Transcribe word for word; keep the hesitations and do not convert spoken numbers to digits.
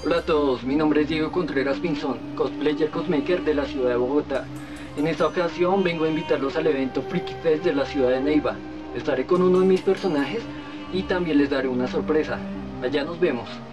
Hola a todos, mi nombre es Diego Contreras Pinzón, cosplayer cosmaker de la ciudad de Bogotá. En esta ocasión vengo a invitarlos al evento Freaky Fest de la ciudad de Neiva. Estaré con uno de mis personajes y también les daré una sorpresa. Allá nos vemos.